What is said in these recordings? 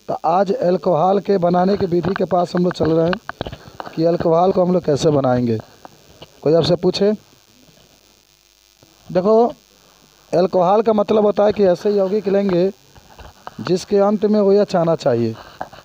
तो आज अल्कोहल के बनाने की विधि के पास हम लोग चल रहे हैं कि अल्कोहल को हम लोग कैसे बनाएंगे। कोई आपसे पूछे? देखो, अल्कोहल का मतलब होता है कि ऐसे यौगिक लेंगे जिसके अंत में OH आना चाहिए।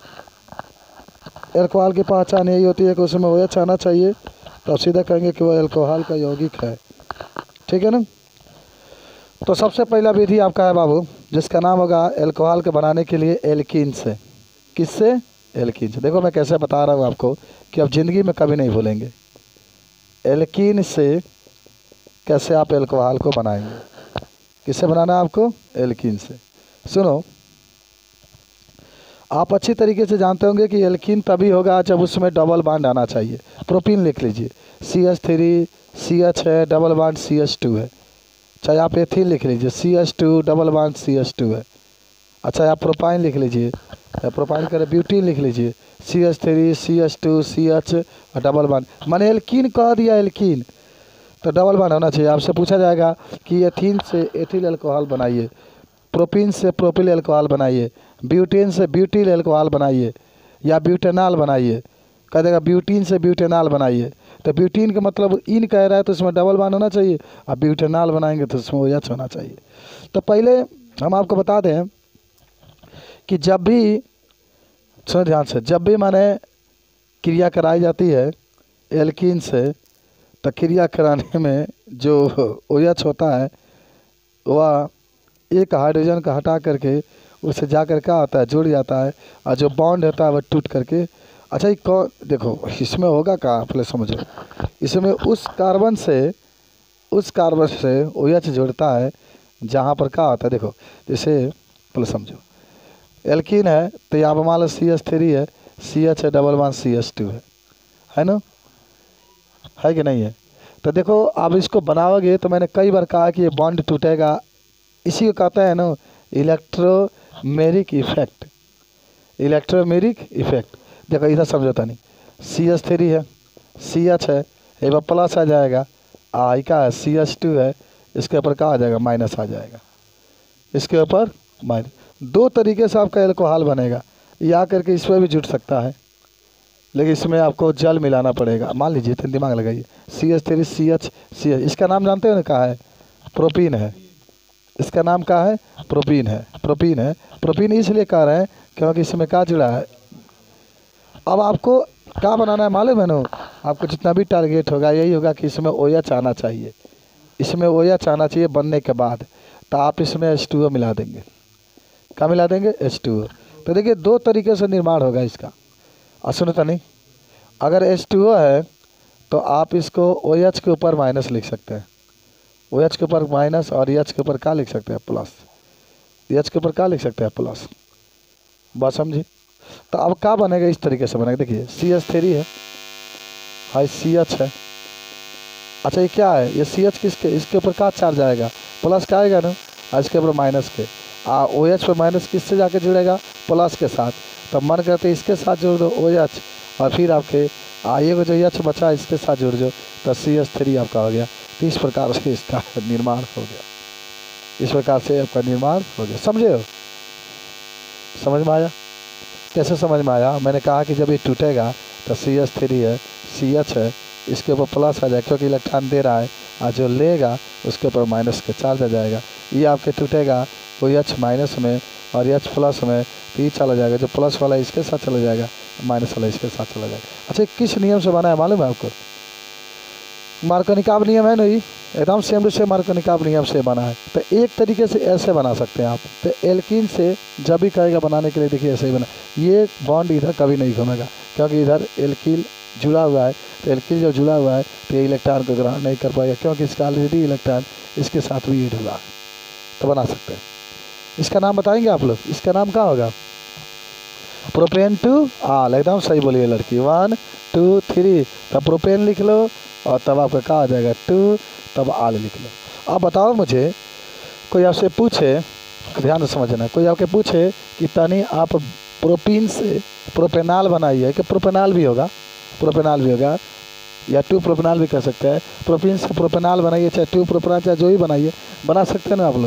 अल्कोहल की पहचान यही होती है कि उसमें OH आना चाहिए, तो आप सीधा कहेंगे कि वह अल्कोहल का यौगिक है। ठीक है ना? तो सबसे पहला विधि आपका है बाबू, जिसका नाम होगा अल्कोहल के बनाने के लिए एल्कीन से। किससे? एल्कीन से। देखो मैं कैसे बता रहा हूँ आपको कि आप ज़िंदगी में कभी नहीं भूलेंगे। एल्कीन से कैसे आप अल्कोहल को बनाएंगे। किससे बनाना है आपको? एल्कीन से। सुनो, आप अच्छी तरीके से जानते होंगे कि एल्कीन तभी होगा जब उसमें डबल बॉन्ड आना चाहिए। प्रोपीन लिख लीजिए, CH3 CH है, डबल बॉन्ड CH2 है। चाहे आप एथिल लिख लीजिए, CH2 डबल बॉन्ड CH2 है। अच्छा, आप प्रोपाइन लिख लीजिए, प्रोपाइन करें ब्यूटीन लिख लीजिए, CH3 CH2 CH double bond. मैंने एल्कीन कह दिया, एल्कीन तो डबल बॉन्ड होना चाहिए। आपसे पूछा जाएगा कि एथीन से एथिल अल्कोहल बनाइए, प्रोपीन से प्रोपिल अल्कोहल बनाइए, ब्यूटेन से ब्यूटिल अल्कोहल बनाइए, या ब्यूटेनॉल बनाइए। कह देगा ब्यूटीन से ब्यूटेनॉल बनाइए, तो ब्यूटीन का मतलब इन कह रहा है तो इसमें डबल बॉन्ड होना चाहिए, और ब्यूटेनॉल बनाएंगे तो इसमें OH होना चाहिए। तो पहले हम आपको बता दें कि जब भी, सुनो ध्यान से, जब भी माने क्रिया कराई जाती है एल्कीन से, तो क्रिया कराने में जो OH होता है वह एक हाइड्रोजन का हटा करके उससे जाकर क्या होता है, जुड़ जाता है, और जो बॉन्ड होता है वह टूट करके। अच्छा, ये कौन, देखो इसमें होगा क्या, पहले समझो। इसमें उस कार्बन से OH जुड़ता है जहाँ पर क्या होता है। देखो जैसे पहले समझो, एल्कीन है तो यहाँ पर मान लो CH3 है, CH है, डबल बॉन्ड CH2 है ना, है कि नहीं है? तो देखो आप इसको बनाओगे तो मैंने कई बार कहा कि ये बॉन्ड टूटेगा। इसी को कहते हैं ना इलेक्ट्रोमेरिक इफेक्ट। Electromeric effect. देखो इधर समझौता नहीं, CH3 है, CH है, एक बार प्लस आ जाएगा, आई का है CH2 है, इसके ऊपर क्या आ जाएगा, माइनस आ जाएगा, इसके ऊपर माइनस। दो तरीके से आपका अल्कोहल बनेगा, या करके इसमें भी जुट सकता है, लेकिन इसमें आपको जल मिलाना पड़ेगा। मान लीजिए, इतना दिमाग लगाइए, CH3 CH, इसका नाम जानते हो ना, कहा है प्रोपीन है। इसका नाम क्या है? प्रोपीन है। प्रोपीन है, प्रोपीन इसलिए कह रहे हैं क्योंकि इसमें क्या जुड़ा है। अब आपको क्या बनाना है मालूम है ना? आपको जितना भी टारगेट होगा यही होगा कि इसमें OH आना चाहिए। इसमें OH आना चाहिए बनने के बाद, तो आप इसमें H2O मिला देंगे। क्या मिला देंगे? H2O। तो देखिए दो तरीके से निर्माण होगा इसका। और सुनो तो नहीं, अगर H2O है तो आप इसको OH के ऊपर माइनस लिख सकते हैं, OH के ऊपर माइनस, और H के ऊपर क्या लिख सकते हैं, प्लस। H के ऊपर क्या लिख सकते हैं, प्लस। बात समझी? तो अब क्या बनेगा, इस तरीके से बनेगा। देखिए CH3 है, हाई CH है। अच्छा ये क्या है, ये CH किसके, इसके ऊपर क्या चार्ज आएगा, प्लस का आएगा ना, इसके ऊपर माइनस के। OH पर माइनस किससे जाके जुड़ेगा, प्लस के साथ। तो मन करते इसके साथ जोड़ दो OH, और फिर आपके ये को जो H बचा इसके साथ जुड़ दो, तो CH3 आपका हो गया। तो इस प्रकार से इसका निर्माण हो गया, इस प्रकार से आपका निर्माण हो गया। समझे हो? समझ में आया? कैसे समझ में आया? मैंने कहा कि जब ये टूटेगा तो CH3 है, CH है, इसके ऊपर प्लस आ जाएगा क्योंकि इलेक्ट्रॉन दे रहा है, और जो लेगा उसके ऊपर माइनस के चार्ज आ जाएगा। ये आपके टूटेगा OH माइनस में और H प्लस में, तो ये चला जाएगा, जो प्लस वाला इसके साथ चला जाएगा, माइनस वाला इसके साथ चला जाएगा। अच्छा किस नियम से बना है मालूम है आपको? मार्कोनिकॉव नियम है नहीं, एकदम सेम टू सेम मार्कोनिकॉव नियम से बना है। तो एक तरीके से ऐसे बना सकते हैं आप। तो एल्कीन से जब भी कहेगा बनाने के लिए, देखिए ऐसे ही बना, ये बॉन्ड इधर कभी नहीं घूमेगा क्योंकि इधर एल्कीन जुड़ा हुआ है। तो एल्कीन जब जुड़ा हुआ है तो ये इलेक्ट्रॉन को ग्रहण नहीं कर पाएगा क्योंकि इसका ऑलरेडी इलेक्ट्रॉन इसके साथ भी जुड़ा है। तो बना सकते हैं। इसका नाम बताएंगे आप लोग, इसका नाम क्या होगा? Propan two ol. एकदम सही बोलिए लड़की, 1 2 3, तब प्रोपेन लिख लो, और तब आपका क्या आ जाएगा 2, तब आल लिख लो। अब बताओ मुझे, कोई आपसे पूछे, ध्यान से समझना, कोई आपके पूछे कि तनी आप प्रोपीन से प्रोपेनॉल बनाइए, कि प्रोपेनॉल भी होगा, प्रोपेनॉल भी होगा, या 2 प्रोपेनॉल भी कर सकते हैं। प्रोपीन से प्रोपेनॉल बनाइए, चाहे 2 प्रोपेनॉल, चाहे जो भी बनाइए, बना सकते हैं ना आप लोग।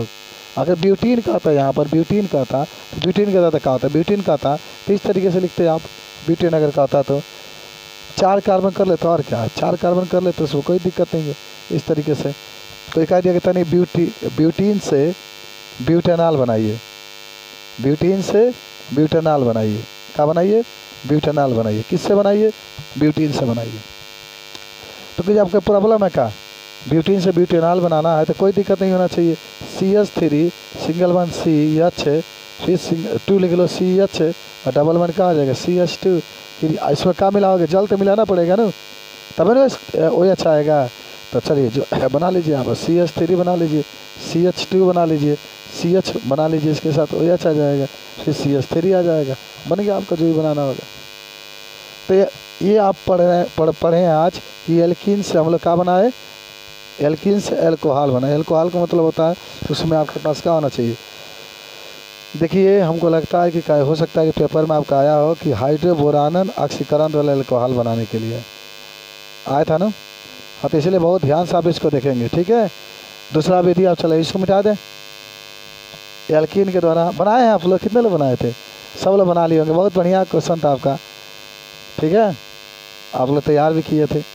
अगर ब्यूटीन का था यहाँ पर, ब्यूटीन का था तो ब्यूटीन का था तो क्या होता है, ब्यूटीन का था तो इस तरीके से लिखते आप। ब्यूटीन अगर का होता तो 4 कार्बन कर ले तो और क्या है, 4 कार्बन कर ले तो उसको कोई दिक्कत नहीं है इस तरीके से। तो एक आइडिया कहता नहीं, ब्यूटीन से ब्यूटेनॉल बनाइए, ब्यूटीन से ब्यूटेनॉल बनाइए। क्या बनाइए, ब्यूटेनॉल बनाइए। किससे बनाइए, ब्यूटीन से बनाइए। तो कुछ आपका प्रॉब्लम है क्या, ब्यूटीन से ब्यूटेनॉल बनाना है तो कोई दिक्कत नहीं होना चाहिए। CH3 सिंगल वन CH, फिर 2 लिख लो CH और डबल वन का आ जाएगा CH2। फिर इसमें क्या मिलाओगे, जल तो मिलाना पड़ेगा ना, तब ना OH आएगा। तो चलिए जो बना लीजिए आप, CH3 बना लीजिए, CH2 बना लीजिए, CH बना लीजिए, इसके साथ OH आ जाएगा, फिर CH3 आ जाएगा, बन गया आपका जो भी बनाना होगा। तो ये आप पढ़े हैं आज कि एल्कीन से हम लोग क्या बनाए, एल्कीन से एल्कोहल बना। एल्कोहल का मतलब होता है उसमें आपके पास क्या होना चाहिए। देखिए हमको लगता है कि हो सकता है कि पेपर में आपका आया हो कि हाइड्रोबोरानन ऑक्सीकरण वाला एल्कोहल बनाने के लिए आया था ना। हाँ, तो इसलिए बहुत ध्यान से आप इसको देखेंगे, ठीक है। दूसरा विधि आप चले इसको मिटा दें। एल्कीन के द्वारा बनाए हैं आप लोग, कितने लोग बनाए थे, सब लोग बना लिए होंगे। बहुत बढ़िया क्वेश्चन था आपका, ठीक है, आप लोग तैयार भी किए थे।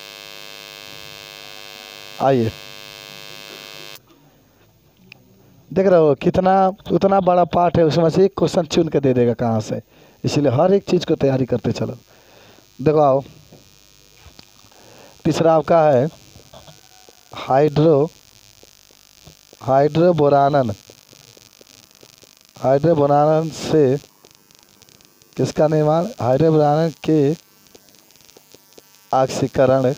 आइए देख रहे हो कितना उतना बड़ा पार्ट है, उसमें से एक क्वेश्चन चुन के दे देगा कहाँ से, इसीलिए हर एक चीज़ को तैयारी करते चलो। देखो आओ, तीसरा आपका है हाइड्रोबोरानन। हाइड्रोबोरानन से किसका निर्माण, हाइड्रोबोरानन के ऑक्सीकरण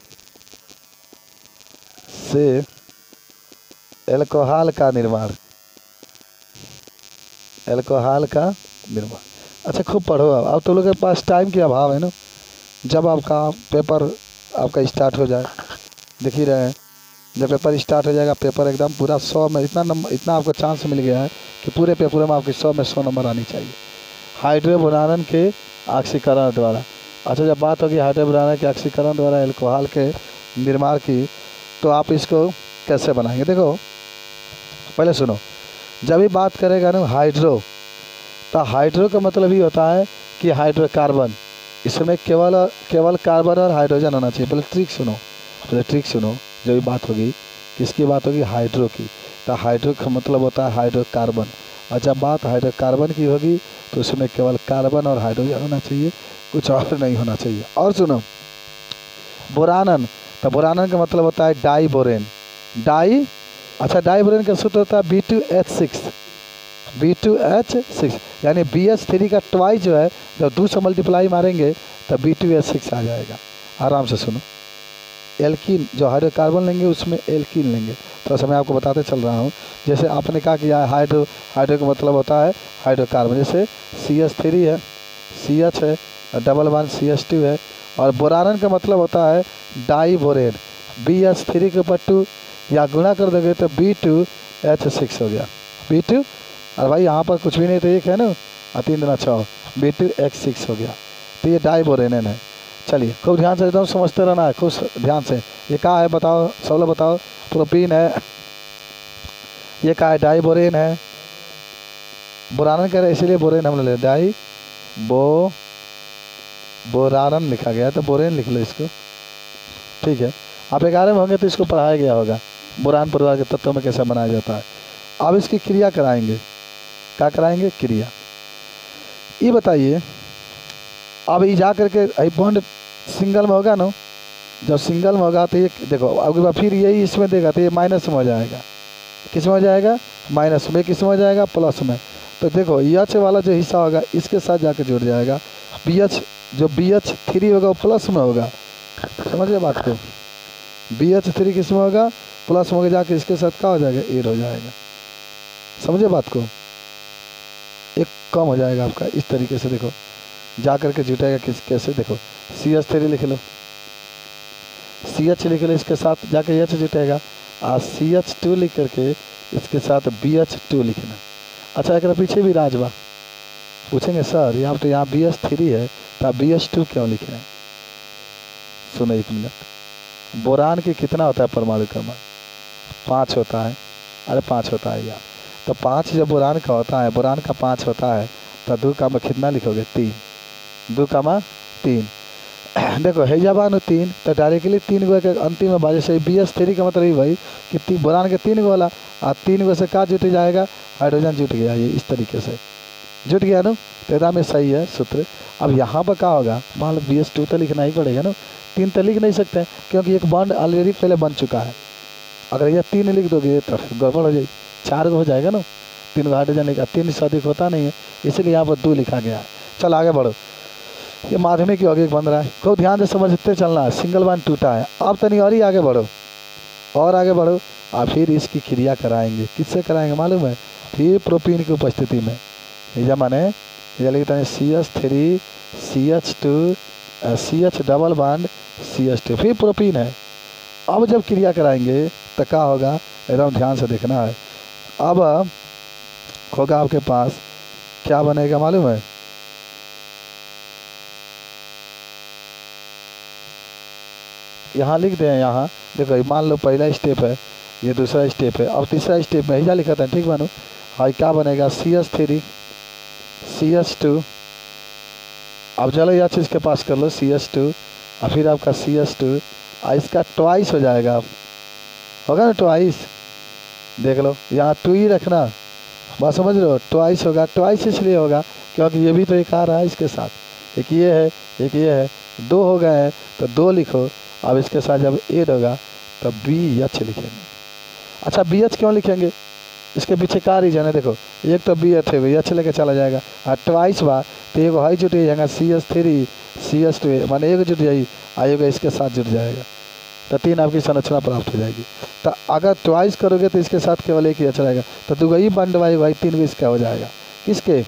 से एल्कोहल का निर्माण, एल्कोहल का निर्माण। अच्छा खूब पढ़ो। अब तो लोगों के पास टाइम की अभाव है ना, जब आपका पेपर आपका स्टार्ट हो जाए, देख ही रहे हैं, जब पेपर स्टार्ट हो जाएगा, पेपर एकदम पूरा 100 में इतना आपको चांस मिल गया है कि पूरे पेपर में आपके 100 में 100 नंबर आनी चाहिए हाइड्रोबोरानन के ऑक्सीकरण द्वारा। अच्छा जब बात होगी हाइड्रोबोरानन के ऑक्सीकरण द्वारा एल्कोहल के निर्माण की, तो आप इसको कैसे बनाएंगे। देखो पहले सुनो, जब भी बात करेगा ना हाइड्रो, तो हाइड्रो का मतलब ही होता है कि हाइड्रोकार्बन, इसमें केवल कार्बन और हाइड्रोजन होना चाहिए। पहले ट्रिक सुनो, जब भी बात होगी किसकी बात होगी, हाइड्रो की, तो हाइड्रो का मतलब होता है हाइड्रोकार्बन। और जब बात हाइड्रोकार्बन की होगी तो उसमें केवल कार्बन और हाइड्रोजन होना चाहिए, कुछ और नहीं होना चाहिए। और सुनो बोरानन, तो बोरानन का मतलब होता है डाई बोरेन। अच्छा डाई बोरेन का सूत्र होता है B2H6, यानी BH3 का ट्वाइस जो है, जब 2 से मल्टीप्लाई मारेंगे तब B2H6 आ जाएगा। आराम से सुनो, एल्कीन जो हाइड्रोकार्बन लेंगे उसमें एल्कीन लेंगे। तो ऐसा मैं आपको बताते चल रहा हूँ। जैसे आपने कहा कि हाइड्रो का मतलब होता है हाइड्रोकार्बन, जैसे CH3 है, CH है, डबल वन CH2 है। और बोरानन का मतलब होता है डाई बोरेन, BH3 के ऊपर 2 या गुणा कर दोगे तो B2H6 हो गया। B2, अरे भाई यहाँ पर कुछ भी नहीं तो एक है ना, 3 दूना 6, B2H6 हो गया। तो ये डाई बोरेन है। चलिए खूब ध्यान से एकदम समझते रहना है, खूब ध्यान से। ये क्या है बताओ, सब लोग बताओ। प्रोपीन है, ये क्या है, डाई बोरेन है। बोरानन कह रहे इसीलिए बोरेन हम ले, डाई बोरानन लिखा गया तो बोरेन लिख लो इसको, ठीक है। आप 11 में होंगे तो इसको पढ़ाया गया होगा, बोरान परिवार के तत्वों में कैसे बनाया जाता है। अब इसकी क्रिया कराएंगे, क्या कराएंगे, क्रिया। ये बताइए, अब ये जा करके बॉन्ड सिंगल में होगा ना, जब सिंगल में होगा तो ये देखो अगली बार फिर यही इसमें देगा तो ये माइनस में हो जाएगा। किस में हो जाएगा, माइनस में। किस में हो जाएगा, प्लस में। तो देखो एच वाला जो हिस्सा होगा इसके साथ जाकर जुड़ जाएगा। BH3 होगा वो प्लस में होगा, समझिए बात को। BH3 किस में होगा, प्लस में होगा, जाके इसके साथ क्या हो जाएगा, एड हो जाएगा। समझिए बात को, एक कम हो जाएगा आपका इस तरीके से। देखो जा करके जुटेगा कैसे, देखो CH3 लिख लो, CH लिख लो, इसके साथ जाके H जुटेगा। और CH2 लिख करके इसके साथ BH2 लिखना। अच्छा एक पीछे भी राजबा पूछेंगे, सर यहाँ तो यहाँ BH3 है तो आप BH2 क्यों लिख रहे हैं। सुनो एक मिनट, बोरान की कितना होता है परमाणु क्रमांक, 5 होता है। अरे 5 होता है यार, तो 5 जब बोरान का होता है, बोरान का 5 होता है, तो 2 का में कितना लिखोगे? 3। 2 का में 3। देखो है जब 3 तो डायरेक्टली 3 गो के अंतिम में बाजे से BH3 का मतलब ये भाई कि बोरान के 3 गो वाला, और 3 गो से का जुट जाएगा? हाइड्रोजन जुट गया। ये इस तरीके से जुट गया ना, तो एकदम में सही है सूत्र। अब यहाँ पर क्या होगा? मान लो BH2 तो लिखना ही पड़ेगा ना, 3 तो लिख नहीं सकते क्योंकि एक बॉन्ड ऑलरेडी पहले बन चुका है। अगर ये 3 लिख दोगे तो गड़बड़ हो जाएगी, 4 हो जाएगा ना, 3 हाइड्रोजन लिखा, 3 से अधिक होता नहीं है, इसलिए यहाँ पर 2 लिखा गया है। चल आगे बढ़ो, ये माध्यमिक यौगिक बन रहा है, खूब ध्यान से समझते चलना है। सिंगल बॉन्ड टूटा है, अब तनी और ही आगे बढ़ो, और आगे बढ़ो, और फिर इसकी क्रिया कराएंगे। किससे कराएंगे मालूम है? फिर प्रोपीन की उपस्थिति में। ये माने ये लिखते हैं CH3 CH2 CH double bond CH2, फिर प्रोपीन है। अब जब क्रिया कराएंगे तो क्या होगा? एकदम ध्यान से देखना है। अब होगा आपके पास क्या बनेगा मालूम है? यहाँ लिख दें, यहाँ देखो, मान लो पहला स्टेप है, ये दूसरा स्टेप है, अब तीसरा स्टेप में हिजा लिखा था, ठीक मानो। हाँ, क्या बनेगा? CH3 CH2। अब चलो यह चीज़ के पास कर लो, CH2, और फिर आपका CH2, और इसका ट्वाइस हो जाएगा। अब होगा ना ट्वाइस, देख लो यहाँ 2 ही रखना, बात समझ रहे हो? ट्वाइस होगा, ट्वाइस इसलिए होगा क्योंकि ये भी तो एक आ रहा है इसके साथ, एक ये है, एक ये है, 2 हो गए हैं तो 2 लिखो। अब इसके साथ जब ऐड होगा तब BH लिखेंगे। अच्छा, BH क्यों लिखेंगे? इसके पीछे का रीजन है? देखो, एक तो BH है, BH लेके चला जाएगा, और ट्वाइस बा तो एक हाई जुट जाएगा CH3 CH2, माने एक जुट जाएगी, आएगा इसके साथ जुट जाएगा, तो 3 आपकी संरचना प्राप्त हो जाएगी। तो अगर ट्वाइस करोगे तो इसके साथ केवल एक ही अच्छा रहेगा, तो 2 ही बंड भाई 3 गो इसका हो जाएगा। किसके?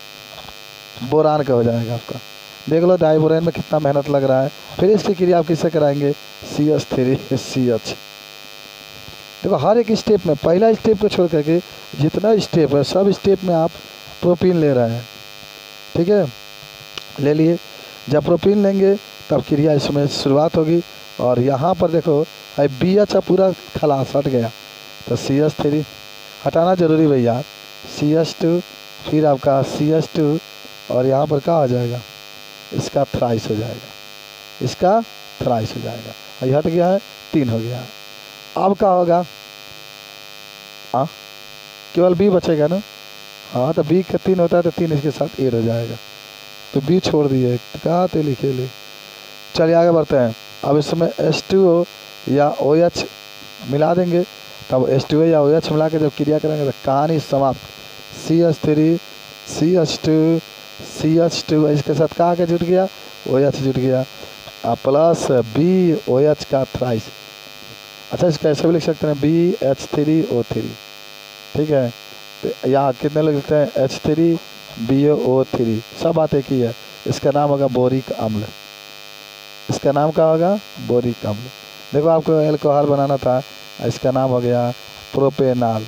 बोरान का हो जाएगा आपका। देख लो डाइबोरेन में कितना मेहनत लग रहा है। फिर इसकी क्रिया आप किससे कराएंगे? CH3 CH। देखो हर एक स्टेप में, पहला स्टेप को छोड़ करके जितना स्टेप है सब स्टेप में आप प्रोपीन ले रहे हैं, ठीक है? ले लिए, जब प्रोपीन लेंगे तब क्रिया इसमें शुरुआत होगी। और यहाँ पर देखो BH पूरा खलास हट गया, तो CH3 हटाना जरूरी भैया, CH2, फिर आपका CH2, और यहाँ पर क्या हो जाएगा? इसका थ्राइस हो जाएगा, इसका थ्राइस हो जाएगा, ये हट गया है, 3 हो गया है। अब क्या होगा? हाँ, केवल B बचेगा ना। हाँ, तो B का 3 होता है तो 3 इसके साथ ऐड हो जाएगा, तो B छोड़ दिए, कहाँ थे लिखे ले। चलिए आगे बढ़ते हैं। अब इसमें H2O या OH मिला देंगे, तब H2O या OH मिला के जब क्रिया करेंगे तो कहानी समाप्त। CH3 CH2 CH2, इसके साथ कहाँ के जुट गया? OH जुट गया, प्लस BOH का थ्राइस। अच्छा, इसका ऐसे भी लिख सकते हैं BH3O3, ठीक है? तो यहाँ कितने लोग लिखते हैं? H3BO3, सब बात एक ही है। इसका नाम होगा बोरिक अम्ल, इसका नाम क्या होगा? बोरिक अम्ल। देखो आपको एल्कोहल बनाना था, इसका नाम हो गया प्रोपेनॉल।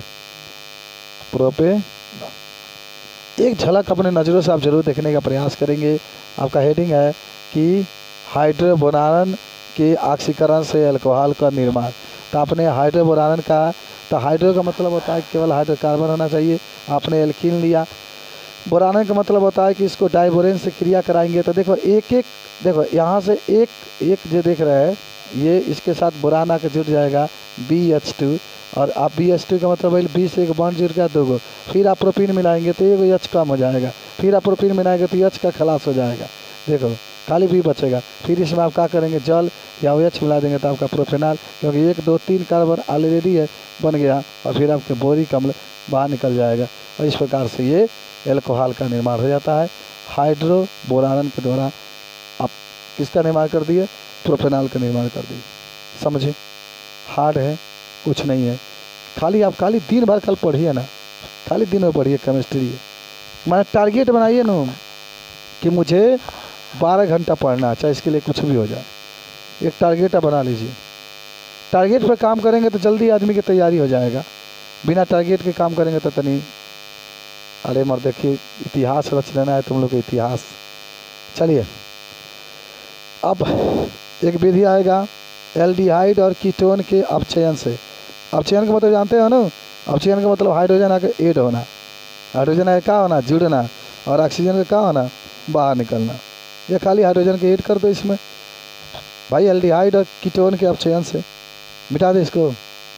एक झलक अपने नज़रों से आप जरूर देखने का प्रयास करेंगे। आपका हेडिंग है कि हाइड्रोबोरान के ऑक्सीकरण से अल्कोहल का निर्माण। तो आपने हाइड्रोबोरान का, तो हाइड्रो का मतलब होता है केवल हाइड्रोकार्बन होना चाहिए, आपने एल्कीन लिया। बोरान का मतलब होता है कि इसको डाइबोरेन से क्रिया कराएंगे। तो देखो एक एक, देखो यहाँ से एक एक जो देख रहे हैं, ये इसके साथ बोरान आकर जुड़ जाएगा BH2, और आप BH2 का मतलब है 20 से एक बॉन्ड जुड़ गया 2 गो, फिर आप प्रोपीन मिलाएंगे तो एक H कम हो जाएगा, फिर आप प्रोपीन मिलाएंगे तो H का खलास हो जाएगा। देखो खाली B बचेगा, फिर इसमें आप क्या करेंगे? जल या OH मिला देंगे तो आपका प्रोपेनॉल, क्योंकि 1 2 3 कार्बन ऑलरेडी है बन गया, और फिर आपके बोरिक अम्ल बाहर निकल जाएगा, और इस प्रकार से ये एल्कोहल का निर्माण हो जाता है। हाइड्रोबोरान के द्वारा आप किसका निर्माण कर दिए? प्रोपेनॉल का निर्माण कर दिए। समझे? हार्ड है, कुछ नहीं है, खाली दिन भर कल पढ़िए ना, खाली दिन में पढ़िए केमिस्ट्री है। मैंने टारगेट बनाइए ना कि मुझे 12 घंटा पढ़ना, चाहे इसके लिए कुछ भी हो जाए, एक टारगेट बना लीजिए। टारगेट पर काम करेंगे तो जल्दी आदमी की तैयारी हो जाएगा, बिना टारगेट के काम करेंगे तो तनी, अरे मर देखिए इतिहास रच लेना है तुम लोग को, इतिहास। चलिए अब एक विधि आएगा एल्डिहाइड और कीटोन के अपचयन से। अपचयन का मतलब जानते हो ना? ऑक्सीजन का मतलब हाइड्रोजन आके ऐड होना, हाइड्रोजन आके क्या होना, जुड़ना, और ऑक्सीजन का क्या होना, बाहर निकलना। ये खाली हाइड्रोजन के ऐड कर दो इसमें भाई, एल्डिहाइड और कीटोन के अपचयन से मिटा दे इसको।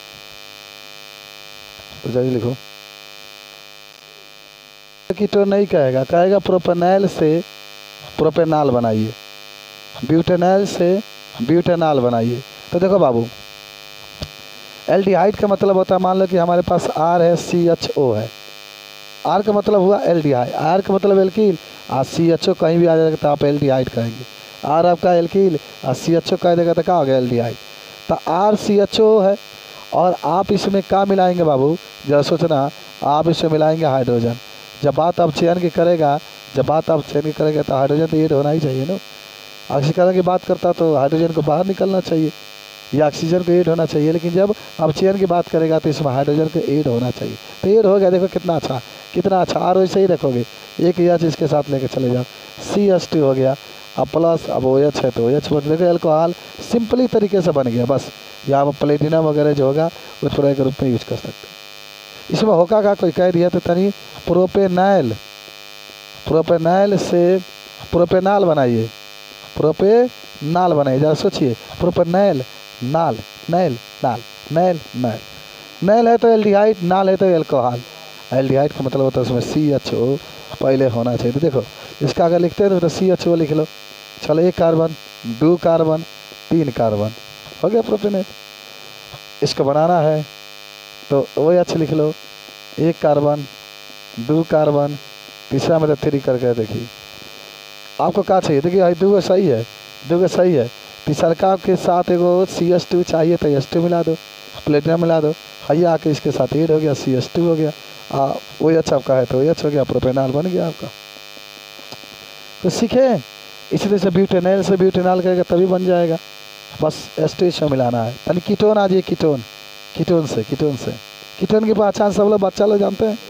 तो जल्दी लिखो, कीटोन नहीं कहेगा, कहेगा प्रोपेनॉल से प्रोपेनॉल बनाइए, ब्यूटेनॉल से ब्यूटेनॉल बनाइए। तो देखो बाबू, एल्डिहाइड का मतलब होता है, मान लो कि हमारे पास R है, CHO है, R का मतलब हुआ एल्डिहाइड, R का मतलब एल्कील, और CHO कहीं भी आ जाएगा तो आप एल्डिहाइड कहेंगे। R आपका एल्कील और CHO कह देगा तो क्या हो गया, एल्डिहाइड। तो RCHO है, और आप इसमें क्या मिलाएंगे बाबू, जरा सोचना, आप इसमें मिलाएंगे हाइड्रोजन। जब बात आप चयन की करेगा, जब बात आप चयन की करेगा तो हाइड्रोजन तो ऐड होना ही चाहिए ना। ऑक्सीकरण की बात करता तो हाइड्रोजन को बाहर निकलना चाहिए या ऑक्सीजन को ऐड होना चाहिए, लेकिन जब आप चयन की बात करेगा तो इसमें हाइड्रोजन को ऐड होना चाहिए। तो ऐड हो गया, देखो कितना अच्छा, कितना अच्छा। और वैसे ही रखोगे, एक OH इसके साथ लेके चले जाओ, CH2 हो गया, अब प्लस अब OH है तो OH बोल, देखो एल्कोहल सिंपली तरीके से बन गया। बस यहाँ पर प्लेटिनम वगैरह जो होगा उस तरह के रूप में यूज कर सकते हैं। इसमें होगा का कोई कह दिया तो तनी प्रोपेनॉल, प्रोपेनॉल से प्रोपेनॉल बनाइए, प्रोपेनॉल बनाइए। जरा सोचिए, प्रोपेनॉल, नाल, नैल, नाल, नैल, नैल, नैल है तो एल्डिहाइड, नाल है तो एल्कोहल। एल्डिहाइड का मतलब होता है उसमें CHO पहले होना चाहिए। तो देखो इसका अगर लिखते हैं तो CHO लिख लो, चलो 1 कार्बन, 2 कार्बन, 3 कार्बन, हो गया प्रोपेनॉल। इसको बनाना है तो OH लिख लो, 1 कार्बन, 2 कार्बन, तीसरा में तो 3 करके देखिए आपको क्या चाहिए। देखिए भाई 2 सही है, 2 सही है, तीसरका के साथ एगो CH2 चाहिए तो H2 मिला दो, प्लेटिनम मिला दो, हैया आके इसके साथ ऐड हो गया, CH2 हो गया, OH आपका है तो OH हो गया, प्रोपेनॉल बन गया आपका। तो सीखे, इसी तरह से ब्यूटेनॉल से ब्यूटेनॉल करेगा तभी बन जाएगा, बस H2 मिलाना है। यानी कीटोन आ जाइए, कीटोन, कीटोन से कीटोन की पहचान सब लोग बच्चा लोग जानते हैं,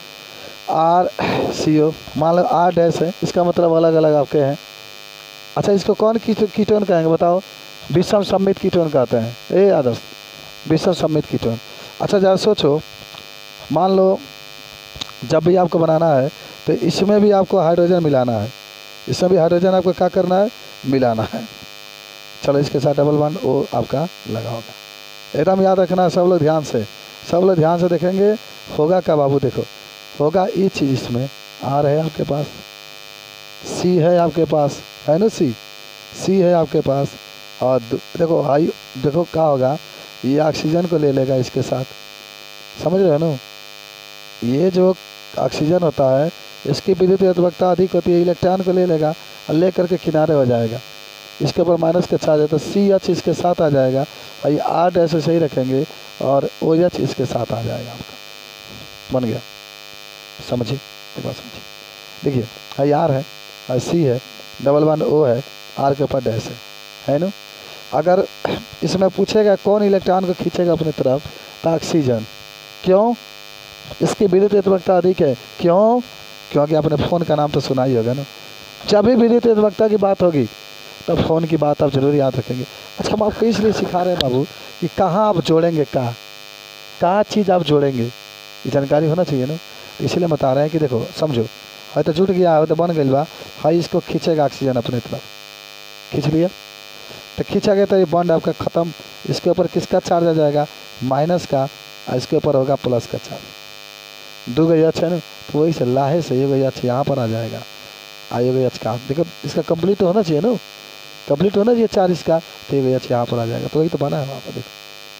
RCO, मान लो R डैश है, इसका मतलब अलग अलग आपके हैं। अच्छा इसको कौन कीटोन कहेंगे बताओ, विषम सम्मित कीटोन कहते हैं, ए आदर्श, विषम सम्मित कीटोन। अच्छा जरा सोचो, मान लो जब भी आपको बनाना है तो इसमें भी आपको हाइड्रोजन मिलाना है, इसमें भी हाइड्रोजन आपको क्या करना है, मिलाना है। चलो इसके साथ डबल बॉन्ड O आपका लगा होगा, एकदम याद रखना सब लोग ध्यान से, सब लोग ध्यान से देखेंगे। होगा क्या बाबू, देखो होगा ये चीज़, इसमें R है आपके पास, C है आपके पास, है ना, C है आपके पास, और देखो हाई, देखो क्या होगा, ये ऑक्सीजन को ले लेगा इसके साथ, समझ रहे हो ना। ये जो ऑक्सीजन होता है इसकी विद्युत उत्पत्ति अधिक होती है, इलेक्ट्रॉन को ले लेगा और ले करके किनारे हो जाएगा, इसके ऊपर माइनस का चार्ज है तो CH इसके साथ आ जाएगा, और ये R ऐसे सही रखेंगे और OH इसके साथ आ जाएगा, आपका बन गया। समझिए एक बात समझिए, देखिए हाई R है और C है, डबल बॉन्ड O है, R के ऊपर डैश है ना। अगर इसमें पूछेगा कौन इलेक्ट्रॉन को खींचेगा अपनी तरफ, तो ऑक्सीजन। क्यों, इसकी विद्युत उत्पत्ति अधिक है, क्यों, क्योंकि आपने फ़ोन का नाम तो सुना ही होगा ना, जब भी विद्युत उत्पत्ति की बात होगी तो फ़ोन की बात आप जरूर याद रखेंगे। अच्छा हम आपको इसलिए सिखा रहे हैं बाबू कि कहाँ आप जोड़ेंगे, कहाँ चीज़ आप जोड़ेंगे, ये जानकारी होना चाहिए ना। तो इसलिए बता रहे हैं कि देखो समझो, है तो जुट गया है तो बन गई बा, है इसको खींचेगा ऑक्सीजन अपने तरफ, खींच लिया तो खींचा गया तो ये बॉन्ड आपका ख़त्म, इसके ऊपर किसका चार्ज आ जाएगा, माइनस का, और इसके ऊपर होगा प्लस का चार्ज। 2 OH है ना, तो वही से लाहे से 1 OH यहाँ पर आ जाएगा, 1 OH का, देखो इसका कंप्लीट होना चाहिए ना, कंप्लीट होना चाहिए चार्ज इसका, तो 1 OH यहाँ पर आ जाएगा। तो वही तो बना है वहाँ पर, देखो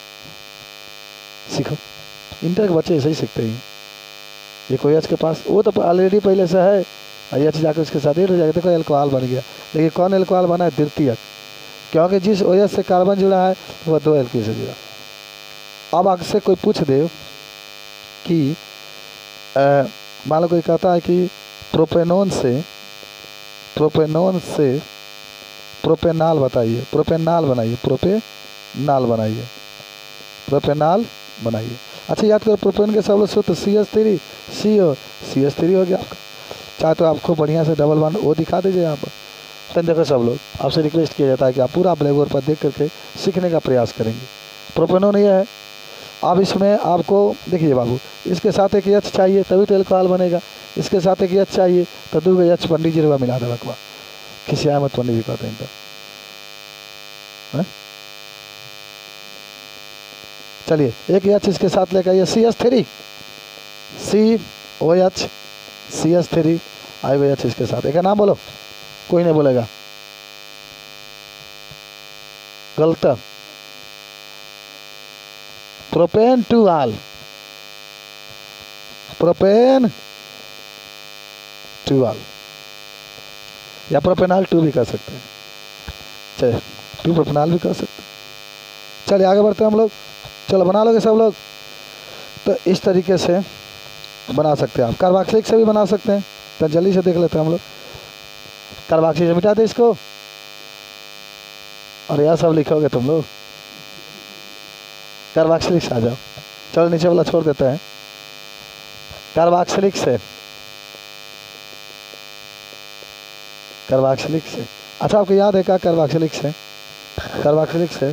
सीखो, इंटर के बच्चे ऐसे ही सीखते हैं। 1 OH के पास वो तो ऑलरेडी पहले से है, OH जाकर उसके साथ ऐड हो जाएगा, देखो एल्कोहल बन गया। लेकिन कौन एल्कोहल बना है, द्वितीयक, क्योंकि जिस OH से कार्बन जुड़ा है वह 2 एल्कीन से जुड़ा। अब आपसे कोई पूछ दे कि मान लो कोई कहता है कि प्रोपेनॉल से प्रोपेनॉल बताइए, प्रोपेनॉल बनाइए, प्रोपेनॉल बनाइए, प्रोपेनॉल बनाइए। अच्छा याद करो, प्रोपेन के सब लोग सूत्र CH3 CO, CH3 हो गया आपका। चाहे तो आपको बढ़िया से डबल बॉन्ड O दिखा दीजिए यहाँ पर। तो देखो सब लोग आपसे रिक्वेस्ट किया जाता है कि आप पूरा ब्लैक बोर्ड पर देख करके सीखने का प्रयास करेंगे। प्रोपेनॉल ये है, अब इसमें आपको देखिए बाबू, इसके साथ एक एच चाहिए तभी तो एल्कोहल बनेगा, इसके साथ एक एच चाहिए तो 2 एच पंडित जी रुआ मिला दे बकवा, खिसिया मत पंडित जी कहते हैं तो चलिए एक एच इसके साथ लेकर आइए, CH3 COH CH3 IOH इसके साथ, एक नाम बोलो, कोई नहीं बोलेगा, गलत, propan two ol, propan two ol या प्रोपेनाल 2 भी कर सकते हैं, चलिए 2 प्रोपेनाल भी कर सकते हैं। चलिए आगे बढ़ते हैं हम लोग, चलो बना लोगे सब लोग, तो इस तरीके से बना सकते हैं आप, कार्बोक्सिलिक से भी बना सकते हैं, तो जल्दी से देख लेते हैं हम लोग, कार्बोक्सिलिक से मिटा दे इसको, और यह सब लिखोगे तुम लोग, कार्बोक्सिलिक से आ जाओ, चलो नीचे वाला छोड़ देते हैं, कार्बोक्सिलिक से, कार्बोक्सिलिक से, अच्छा आपको याद है क्या कार्बोक्सिलिक से, कार्बोक्सिलिक से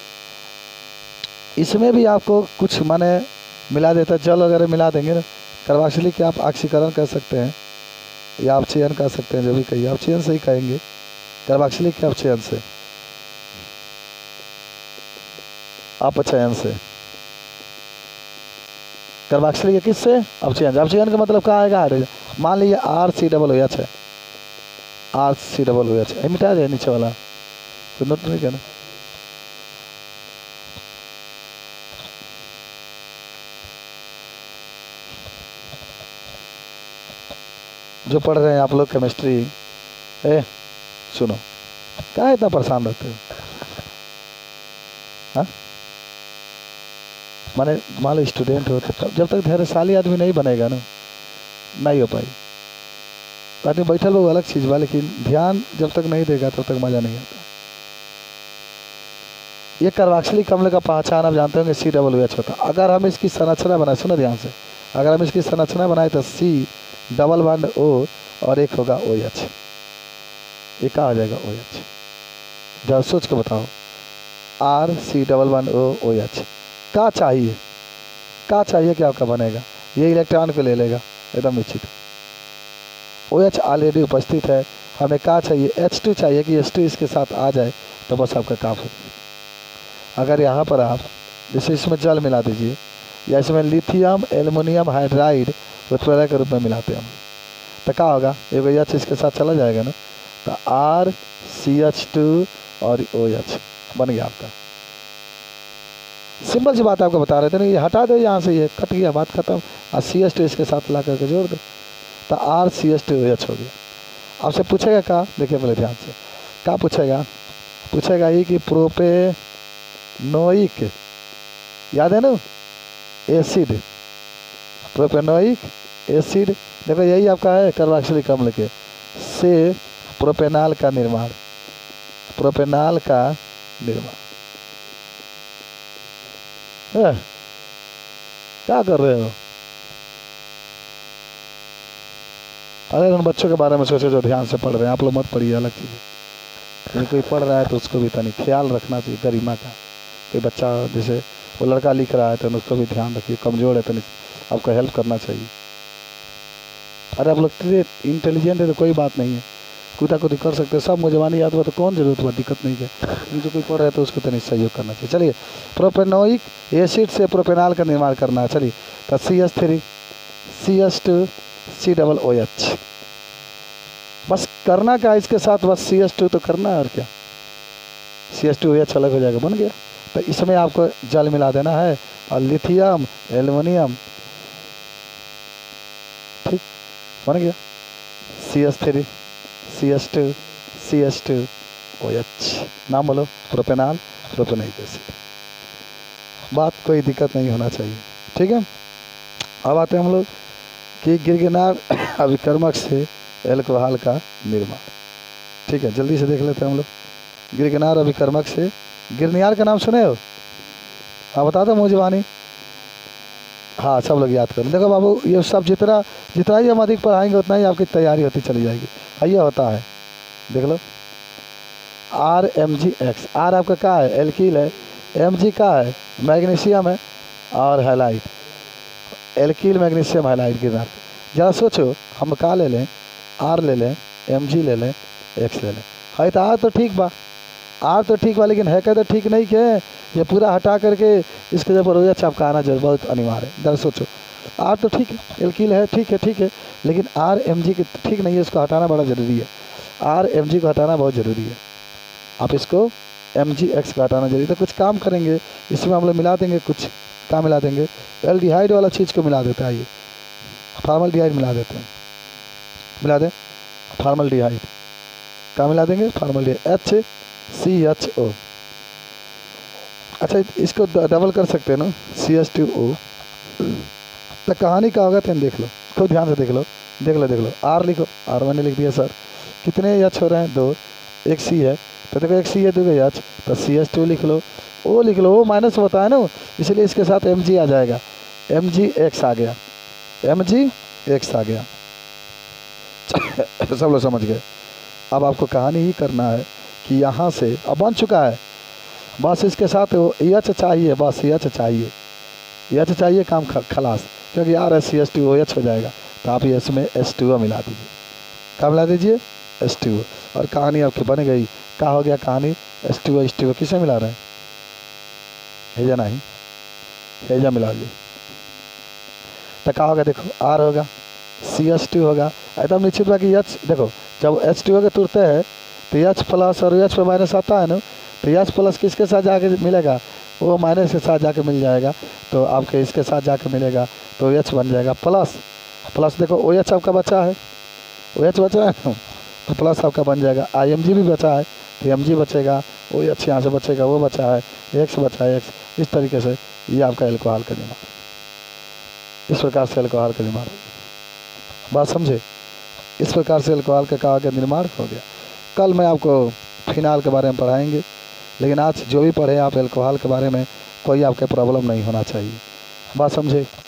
इसमें भी आपको कुछ माने मिला देता है, जल वगैरह मिला देंगे ना, कार्बोक्सिलिक के आप ऑक्सीकरण कर सकते हैं या अपचयन कर सकते हैं, जो भी कहिए अपचयन से ही कहेंगे, कार्बोक्सिलिक के अपचयन से, अपचयन से, कार्बोक्सिलिक किससे, अपचयन, अपचयन का मतलब क्या आएगा, मान लीजिए RCOOH है, RCOOH मिटा जाए नीचे वाला, तो नोट नहीं करना, जो पढ़ रहे हैं आप लोग केमिस्ट्री, सुनो क्या इतना परेशान रहते हो, हाँ माने मान लो स्टूडेंट हो तो जब तक धैर्यशाली आदमी नहीं बनेगा ना, नहीं हो पाई, आदमी बैठल वो अलग चीज़ बा, लेकिन ध्यान जब तक नहीं देगा तब तक मज़ा नहीं आता। ये कार्बोक्सिलिक अम्ल का पहचान आप जानते होंगे COOH होता, अगर हम इसकी संरचना बनाए, सुनो ध्यान से, अगर हम इसकी संरचना बनाए तो C+O और एक होगा OH, ये क्या हो जाएगा OH, जब सोच के बताओ, RC+1OH क्या चाहिए, क्या चाहिए कि आपका बनेगा, ये इलेक्ट्रॉन को ले लेगा एकदम निश्चित, OH ऑलरेडी उपस्थित है, हमें क्या चाहिए, H2 चाहिए कि H2 इसके साथ आ जाए तो बस आपका काम हो। अगर यहाँ पर आप जैसे इसमें जल मिला दीजिए या इसमें लिथियम एल्युमिनियम हाइड्राइड उत्प्रेरक के रूप में मिलाते हैं हम, तो क्या होगा, एक OH इसके साथ चला जाएगा ना, तो RCH2 और OH बन गया आपका, सिंपल सी बात आपको बता रहे थे ना, ये हटा दो यहाँ से, ये कट गया, बात खत्म, और CH2 इसके साथ ला करके जोड़ दो, तो RCH2OH हो गया। आपसे पूछेगा क्या, देखिए पहले ध्यान से, क्या पूछेगा, पूछेगा ये कि प्रोपेनोइक, याद है ना, एसिड, प्रोपेनोइक एसिड, देखो यही आपका है कार्बोक्सिलिक अम्ल के, से प्रोपेनाल का निर्माण, प्रोपेनाल का निर्माण, क्या कर रहे हो, अरे उन बच्चों के बारे में सोचो जो ध्यान से पढ़ रहे हैं, आप लोग मत पढ़िए अलग चीज़, कोई पढ़ रहा है तो उसको भी तनी ख्याल रखना चाहिए, गरिमा का, कोई बच्चा जैसे वो लड़का लिख रहा है तो उसको भी ध्यान रखिए, कमज़ोर है तो आपको हेल्प करना चाहिए, अरे आप लोग इंटेलिजेंट है तो कोई बात नहीं है, कूदा कूदी कर सकते हैं, सब मुझवानी याद हुआ तो कौन जरूरत हुआ, दिक्कत नहीं है, जो कोई पढ़ रहा है तो उसको तनिक सहयोग करना चाहिए। चलिए प्रोपेनोइक एसिड से प्रोपेनाल का निर्माण करना है, चलिए तो CH3 CH2 COOH, बस करना क्या इसके साथ, बस CH2 तो करना है और क्या, CH2OH अलग हो जाएगा, बन गया, तो इसमें आपको जल मिला देना है और लिथियम एल्युमिनियम, ठीक बन गया, CH3 CH2 CH2OH, नाम बोलो, प्रोपेनाल प्रोपेनोइक एसिड, बात कोई दिक्कत नहीं होना चाहिए, ठीक है। अब आते हैं हम लोग कि गिरगिनार अभिकर्मक से एल्कोहल का निर्माण, ठीक है, जल्दी से देख लेते हैं हम लोग, गिरगिनार अभिकर्मक से, गिरनियार का नाम सुने हो, हाँ बता दो मुझवानी, हाँ सब लोग याद करें, देखो बाबू ये सब जितना जितना ही हम अधिक पढ़ाएंगे उतना ही आपकी तैयारी होती चली जाएगी, ये होता है, देख लो, RMgX, R आपका क्या है, एल्कील है, Mg का है, मैग्नीशियम है, और हैलाइड, एल्कील मैग्नीशियम हैलाइड गिरना। जरा सोचो, हम का ले लें, आर ले लें, Mg ले लें, X ले लें। है तो आर तो ठीक बा, आर तो ठीक बा, लेकिन है क्या तो ठीक नहीं के ये पूरा हटा करके इसके जब रोजा चपकाना जरूर बहुत अनिवार्य है। जरा सोचो, आर तो ठीक है, एल्कील है, ठीक है, लेकिन आर Mg की ठीक नहीं है, इसको हटाना बड़ा ज़रूरी है। आर Mg को हटाना बहुत ज़रूरी है। आप इसको MgX का हटाना जरूरी। तो कुछ काम करेंगे, इसमें हम लोग मिला देंगे, कुछ क्या मिला देंगे, एल्डिहाइड वाला चीज़ को मिला देते हैं। आइए फार्मल्डिहाइड मिला देते हैं, मिला दें फार्मल्डिहाइड, क्या मिला देंगे, फार्मल्डिहाइड HCHO। अच्छा इसको डबल कर सकते हैं ना, CH2O। तो कहानी क्या होगा तुम देख लो, खूब ध्यान से देख लो, आर लिखो, आर मैंने लिख दिया सर। कितने H हो रहे हैं, 2, एक C है, तो देखो एक C है, 2 H, तो CH2 लिख लो, O लिख लो, O माइनस होता है ना, इसलिए इसके साथ Mg आ जाएगा, MgX आ गया, MgX आ गया। सब लोग समझ गए। अब आपको कहानी ही करना है कि यहाँ से अब बन चुका है, बस इसके साथ H चाहिए, बस H चाहिए, काम खलास, क्योंकि यार CH2OH हो जाएगा। तो आप इसमें H2O मिला दीजिए, क्या मिला दीजिए, H2O, और कहानी आपकी बन गई। क्या हो गया कहानी, H2O किसे मिला रहे हैं, हेजा नहीं, हेजा मिला लीजिए। तो क्या होगा, देखो R होगा, CH2 होगा, एकदम निश्चित बा कि H, देखो जब H2O के तुरते हैं तो H प्लस और H पे माइनस आता है ना, तो H प्लस किसके साथ जाके मिलेगा, वो माइनस के साथ जाके मिल जाएगा, तो आपके इसके साथ जाके मिलेगा, तो H बन जाएगा प्लस। देखो OH आपका बचा है, OH बचा है, तो प्लस आपका बन जाएगा। Mg भी बचा है, तो Mg बचेगा, OH यहाँ से बचेगा, वो बचा है, X बचा है, X। इस तरीके से ये आपका एल्कोहल का निर्माण, इस प्रकार से एल्कोहल का निर्माण, बात समझे, इस प्रकार से एल्कोहल का निर्माण हो गया। कल मैं आपको फिनाल के बारे में पढ़ाएंगे, लेकिन आज जो भी पढ़े आप एल्कोहल के बारे में कोई आपके प्रॉब्लम नहीं होना चाहिए, बात समझे।